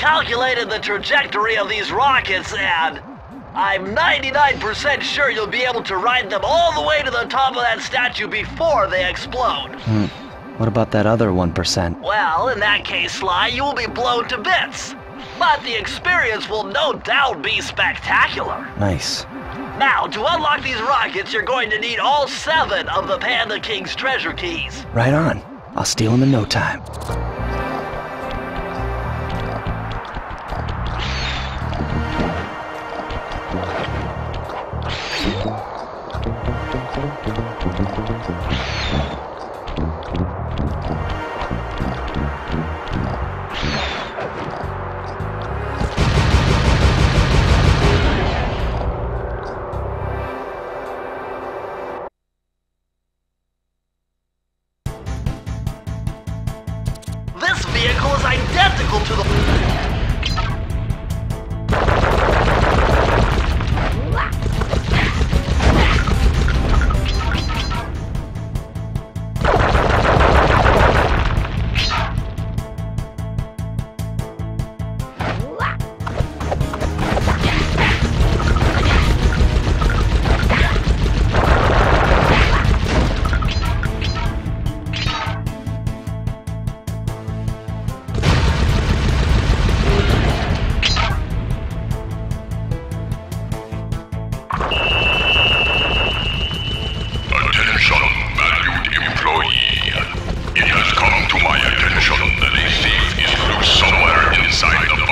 calculated the trajectory of these rockets, and I'm 99% sure you'll be able to ride them all the way to the top of that statue before they explode. What about that other 1%? Well, in that case, Sly, you will be blown to bits. But the experience will no doubt be spectacular. Nice. Now, to unlock these rockets, you're going to need all 7 of the Panda King's treasure keys. Right on. I'll steal them in no time. This vehicle is identical to the... It has come to my attention that a thief is loose somewhere inside the